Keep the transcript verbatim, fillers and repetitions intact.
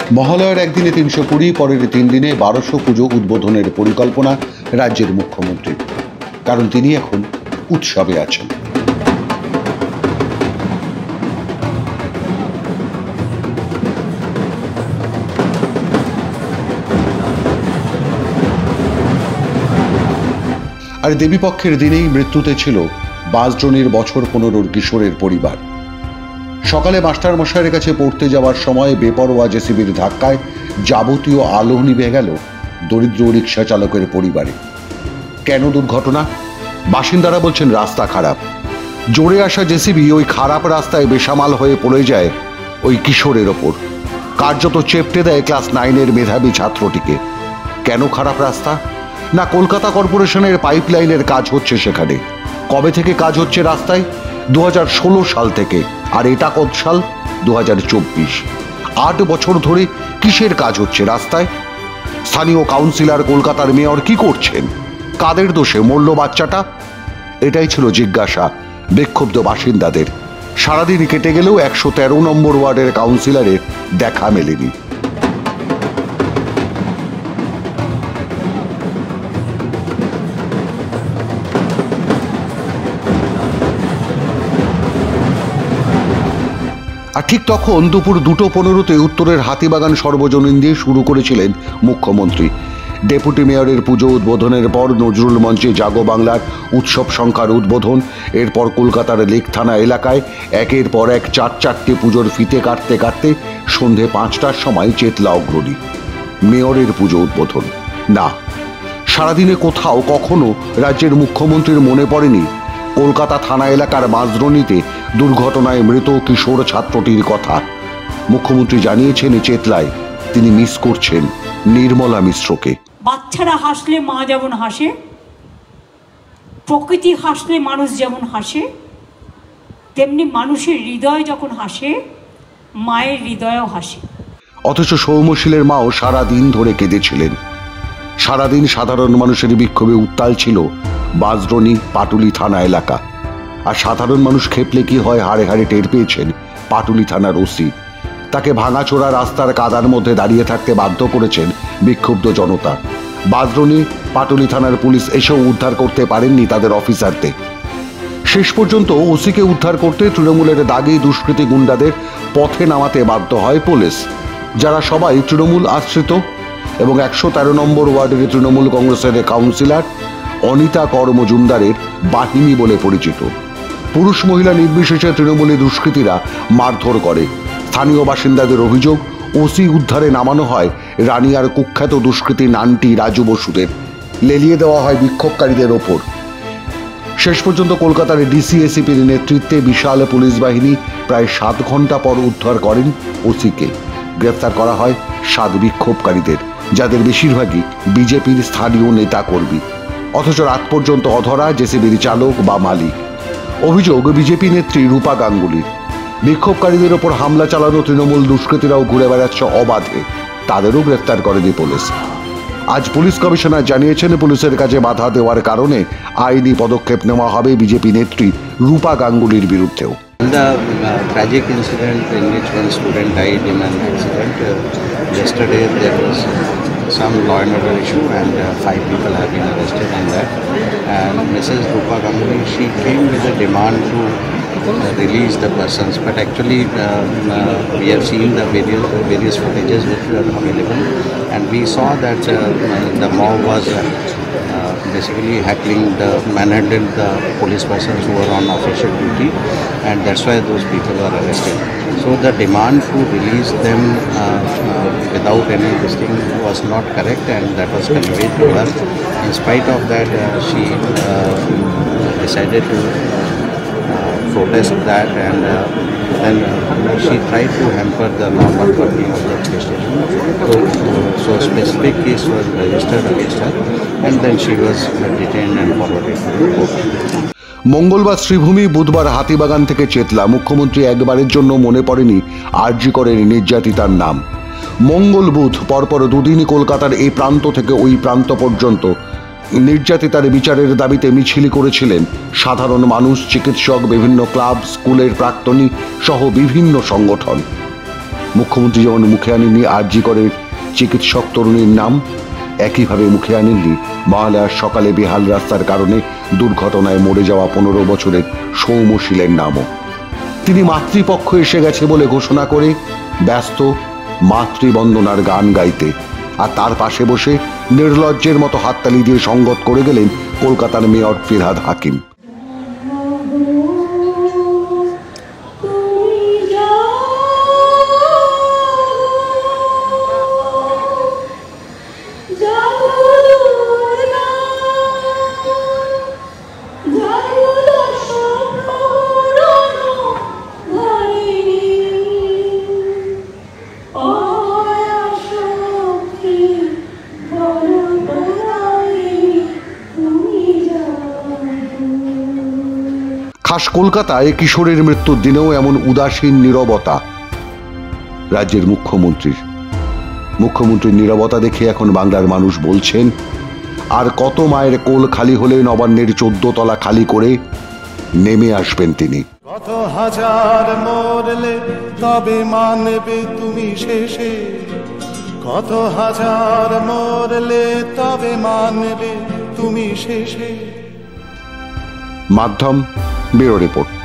মহালয়ার একদিনে তিনশো কুড়ি, পরের তিন দিনে বারোশো পুজো উদ্বোধনের পরিকল্পনা রাজ্যের মুখ্যমন্ত্রী। কারণ তিনি এখন উৎসবে আছেন। আর দেবীপক্ষের দিনেই মৃত্যুতে ছিল বাঁশদ্রোণীর বছর পনেরোর কিশোরের পরিবার। সকালে মাস্টার মশাইয়ের কাছে পড়তে যাওয়ার সময় বেপরোয়া জেসিবির ধাক্কায় যাবতীয় আলো নিভে গেল দরিদ্র রিক্সা চালকের পরিবারে। কেন দুর্ঘটনা? বাসিন্দারা বলছেন রাস্তা খারাপ। জোরে আসা জেসিবি ওই খারাপ রাস্তায় বেসামাল হয়ে পড়ে যায় ওই কিশোরের ওপর, কার্যত চেপটে দেয় ক্লাস নাইনের মেধাবী ছাত্রটিকে। কেন খারাপ রাস্তা? না কলকাতা কর্পোরেশনের পাইপলাইনের কাজ হচ্ছে সেখানে। কবে থেকে কাজ হচ্ছে রাস্তায়? দু হাজার ষোলো সাল থেকে। আর এটা কত সাল? দু হাজার চব্বিশ। আট বছর ধরে কিসের কাজ হচ্ছে রাস্তায়? স্থানীয় কাউন্সিলর, কলকাতার মেয়র কি করছেন? কাদের দোষে মরল বাচ্চাটা? এটাই ছিল জিজ্ঞাসা বিক্ষুব্ধ বাসিন্দাদের। সারাদিন কেটে গেলেও একশো তেরো নম্বর ওয়ার্ডের কাউন্সিলরের দেখা মেলেনি। আর ঠিক তখন দুপুর দুটো পনেরোতে উত্তরের হাতিবাগান সর্বজনীন দিয়ে শুরু করেছিলেন মুখ্যমন্ত্রী। ডেপুটি মেয়রের পুজো উদ্বোধনের পর নজরুল মঞ্চে জাগো বাংলার উৎসব সংখ্যার উদ্বোধন। এরপর কলকাতার লেক থানা এলাকায় একের পর এক চার চারটে পুজোর ফিতে কাটতে কাটতে সন্ধে পাঁচটার সময় চেতলা অগ্রণী মেয়রের পুজো উদ্বোধন। না, সারাদিনে কোথাও কখনো রাজ্যের মুখ্যমন্ত্রীর মনে পড়েনি কলকাতা থানা এলাকার বাঁশদ্রোণীতে দুর্ঘটনায় মৃত কিশোর ছাত্রটির কথা। মুখ্যমন্ত্রী জানিয়েছেন চেতলায় তিনি মিস করছেন নির্মলা মিশ্রকে। বাচ্চারা হাসলে মা যেমন হাসে, প্রকৃতি হাসলে মানুষ যেমন হাসে, তেমনি মানুষের হৃদয় যখন হাসে মায়ের হৃদয়ও হাসে। অথচ সৌম্যশীলের মাও সারাদিন ধরে কেঁদেছিলেন। সারাদিন সাধারণ মানুষের বিক্ষোভে উত্তাল ছিল বাঁশদ্রোণী পাটুলি থানা এলাকা। আর সাধারণ মানুষ খেপলে কি হয় হাড়ে হাড়ে টের পেয়েছেন পাটুলি থানার ওসি। তাকে ভাঙাচোরা রাস্তার কাদার মধ্যে দাঁড়িয়ে থাকতে বাধ্য করেছেন বিক্ষুব্ধ জনতা। বাঁশদ্রোণী পাটুলি থানার পুলিশ এসেও উদ্ধার করতে পারেননি তাদের অফিসারদের। শেষ পর্যন্ত ওসিকে উদ্ধার করতে তৃণমূলের দাগি দুষ্কৃতী গুন্ডাদের পথে নামাতে বাধ্য হয় পুলিশ, যারা সবাই তৃণমূল আশ্রিত এবং একশো তেরো নম্বর ওয়ার্ডের তৃণমূল কংগ্রেসের কাউন্সিলর অনিতা কর মজুমদারের বাহিনী বলে পরিচিত। পুরুষ মহিলা নির্বিশেষে তৃণমূলী দুষ্কৃতীরা মারধর করে। স্থানীয় বাসিন্দাদের অভিযোগ, ওসি উদ্ধারে নামানো হয় রানিয়ার কুখ্যাত দুষ্কৃতী নানটি রাজু বসুদের। লেলিয়ে দেওয়া হয় বিক্ষোভকারীদের ওপর। শেষ পর্যন্ত কলকাতার ডিসিএসিপির নেতৃত্বে বিশাল পুলিশ বাহিনী প্রায় সাত ঘন্টা পর উদ্ধার করেন ওসিকে। গ্রেফতার করা হয় সাত বিক্ষোভকারীদের, যাদের বেশিরভাগই বিজেপির স্থানীয় নেতা কর্মী। অথচ রাত পর্যন্ত অধরা জেসিবির চালক বা মালিক। অভিযোগ বিজেপি নেত্রী রূপা গাঙ্গুলির। বিক্ষোভকারীদের ওপর হামলা চালানো তৃণমূল দুষ্কৃতীরাও ঘুরে বেড়াচ্ছে অবাধে, তাদেরও গ্রেফতার করেনি পুলিশ। আজ পুলিশ কমিশনার জানিয়েছেন পুলিশের কাছে বাধা দেওয়ার কারণে আইনি পদক্ষেপ নেওয়া হবে বিজেপি নেত্রী রূপা গাঙ্গুলির বিরুদ্ধেও। The uh, tragic incident in which one student died in an accident, uh, yesterday there was some law and order issue and uh, five people have been arrested in that. And Missus Rupa Ganguly, she came with a demand to uh, release the persons, but actually uh, uh, we have seen the various, various footages which were available, and we saw that uh, the mob was uh, uh, basically heckling the, manhandled the police persons who were on official duty, and that's why those people were arrested. So the demand to release them uh, uh, without any this thing was not correct, and that was conveyed to her. In spite of that, uh, she uh, decided to uh, protest that, and uh, then uh, she tried to hamper the normal working of the police station. So, so a specific case was registered against her, and then she was detained and forwarded to the court. মঙ্গলবার শ্রীভূমি, বুধবার হাতিবাগান থেকে চেতলা। মুখ্যমন্ত্রী একবারের জন্য মনে পড়েনি আরজি করের নির্যাতিতার নাম। মঙ্গল বুধ পরপর দুদিনই কলকাতার এই প্রান্ত থেকে ওই প্রান্ত পর্যন্ত নির্যাতিতার বিচারের দাবিতে মিছিল করেছিলেন সাধারণ মানুষ, চিকিৎসক, বিভিন্ন ক্লাব, স্কুলের প্রাক্তনী সহ বিভিন্ন সংগঠন। মুখ্যমন্ত্রী যেমন মুখে আনেননি আরজি করের চিকিৎসক তরুণীর নাম, একইভাবে মুখে আনেননি মহালয়ার সকালে বেহাল রাস্তার কারণে দুর্ঘটনায় মরে যাওয়া পনেরো বছরের সৌম্যশীলের নামও। তিনি মাতৃপক্ষ এসে গেছে বলে ঘোষণা করে ব্যস্ত মাতৃবন্দনার গান গাইতে, আর তার পাশে বসে নির্লজ্জের মতো হাততালি দিয়ে সঙ্গত করে গেলেন কলকাতার মেয়র ফিরহাদ হাকিম। খাস কলকাতায় কিশোরের মৃত্যুর দিনেও এমন উদাসীন নীরবতা রাজ্যের মুখ্যমন্ত্রীর। মুখ্যমন্ত্রীর নীরবতা দেখে এখন বাংলার মানুষ বলছেন, আর কত মায়ের কোল খালি হলে নবান্নের চোদ্দ তলা খালি করে নেমে আসবেন তিনি। কত হাজার মরলে তবে মানবে তুমি শেষে, কত হাজার মরলে তবে মানবে তুমি শেষে। মাধ্যম ব্যুরো রিপোর্ট।